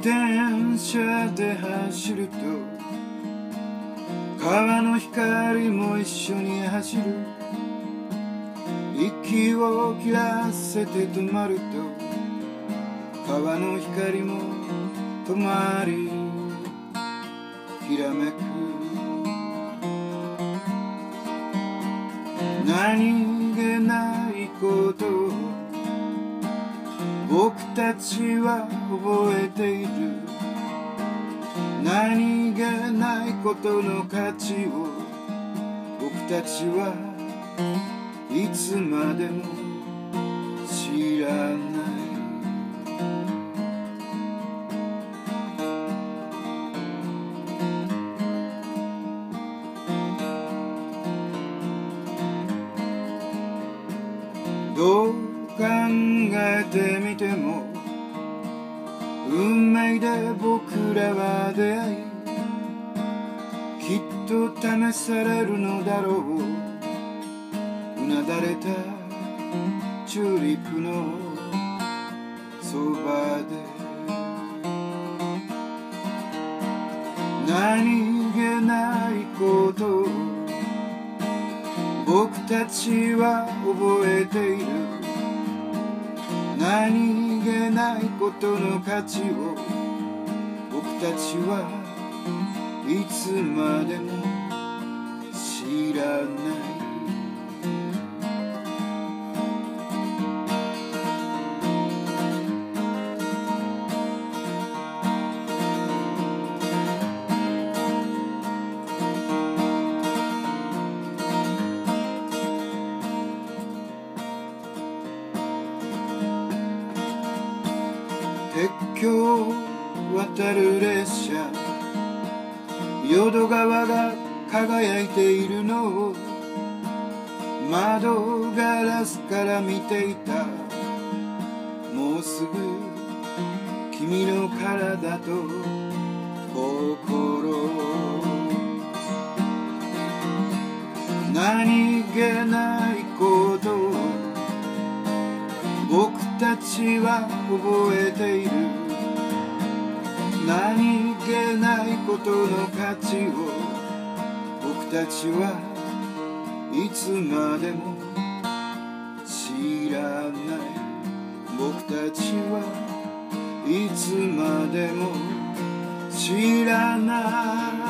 転車で走ると川の光も一緒に走る。息を切らせて止まると川の光も止まりきらめく。何気ないことを僕たちは覚えている。何気ないことの価値を僕たちはいつまでも知らない。どう考えてみても運命で僕らは出会い、きっと試されるのだろう。うなだれたチューリップのそばで何気ないことを僕たちは覚えている。何気ないことの価値を僕たちはいつまでも知らない。鉄橋を渡る列車、淀川が輝いているのを窓ガラスから見ていた。もうすぐ君の体と心、何気ないことを僕たちは覚えている。何気ないことの価値を僕たちはいつまでも知らない。僕たちはいつまでも知らない。